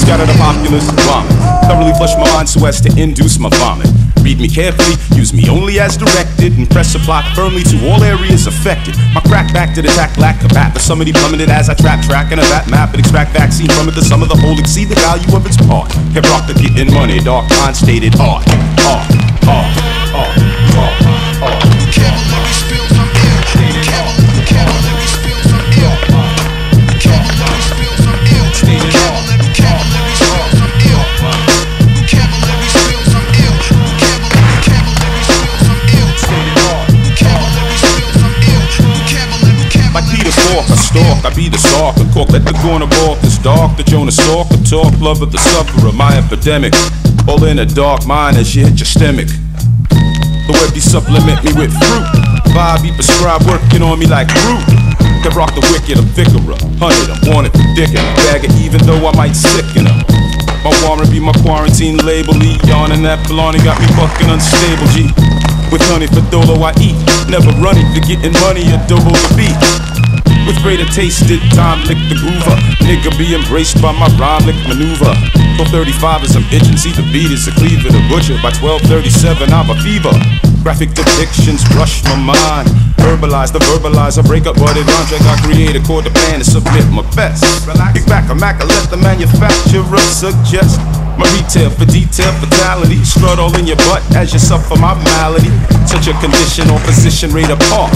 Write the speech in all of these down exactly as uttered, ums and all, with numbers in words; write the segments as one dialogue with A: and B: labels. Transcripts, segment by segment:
A: scatter the populace, vomit. Thoroughly flush my mind so as to induce my vomit. Read me carefully, use me only as directed, and press a plot firmly to all areas affected. My crack back to the attack, lack of bat, the summity plummeted as I trap track in a vat map and extract vaccine from it. The sum of the whole exceed the value of its part. Hip rock the getting money, dark mind stated art, art, art, art, art, art.
B: Vocabulary spills, I'm ill. Vocabulary spills, I'm ill. Vocabulary spills, I'm ill. Vocabulary spills, I'm ill. Vocabulary spills, I'm ill. Vocabulary spills, I'm ill. Vocabulary spills, I'm ill. Vocabulary.
A: Like Peter Falk, I stalk, I be the stalker. Cork, let the corner balk, this dark, the Jonah stalker. Talk, love of the sufferer, my epidemic. All in a dark mind as you hit your stomach. The web be supplement me with fruit. Vibe be prescribed, working on me like fruit. Can rock the wicked, I'm thicker. Hunted, I'm wanted for dickin'. Bag it even though I might sicken her. My warrant be my quarantine label. Leon and that Blarney got me fucking unstable, G. With honey for dolo I eat. Never running for getting money or double the beat. With greater tasted time, lick the groover. Nigga be embraced by my rhyme lick maneuver. twelve thirty-five as I'm itching, see the beat is a cleaver. The butcher by twelve thirty-seven, I'm a fever. Graphic depictions rush my mind. Verbalize the verbalizer, break up what it rhymes. I create a chord to plan to submit my best. Kick back a Mac, I let the manufacturer suggest. My retail for detail fatality. Strut all in your butt as you suffer my malady. Such a condition or position rate apart.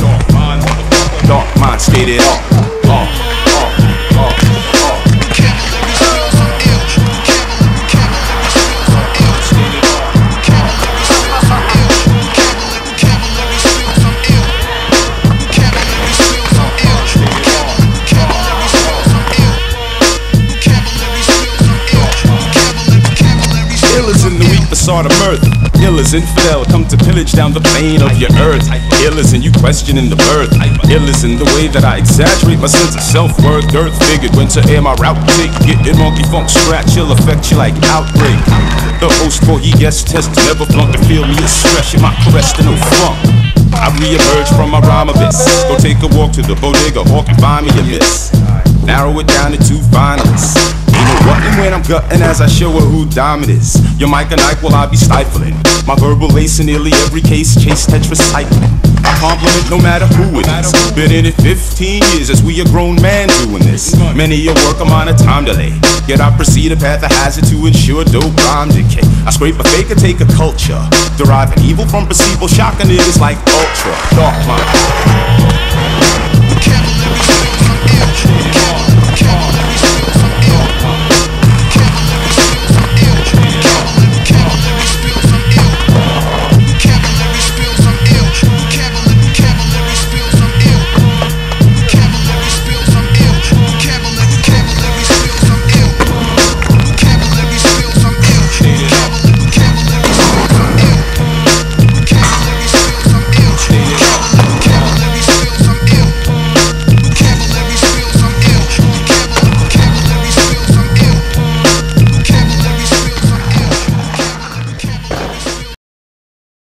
A: Dark mind stated off, off, off, off, off.
B: Vocabulary spills, I'm ill. Vocabulary spills, I'm ill. Stated off. Vocabulary spills, I'm ill. Vocabulary spills, I'm ill. Vocabulary spills, I'm ill. Vocabulary spills, I'm ill. Vocabulary spills, I'm ill. Vocabulary spills,
A: Ill is in the weak facade of mirth. Ill is infidel, come to pillage down the plane of your earth. Ill is in you questioning the birth. Ill is in the way that I exaggerate my sense of self-worth. Earth figured when to air my route take. Getting monkey funk scratch, it'll affect you like outbreak. The host for he guest test never flunk to feel me a stretch in my crest and no funk. I re-emerge from my rhyme abyss. Go take a walk to the bodega, hawk and find me a miss. Narrow it down to two finalists. You know what and when I'm gutting as I show her who dime it is. Your mic and Ike will I be stifling. My verbal lace in nearly every case, chase tetracycline. I compliment no matter who it is. Been in it fifteen years as we a grown man doing this. Many a work I'm on a time delay. Yet I proceed a path of hazard to ensure dope rhyme decay. I scrape a fake and take a culture. Deriving evil from perceivable shock and niggas like ultra. Dark mind.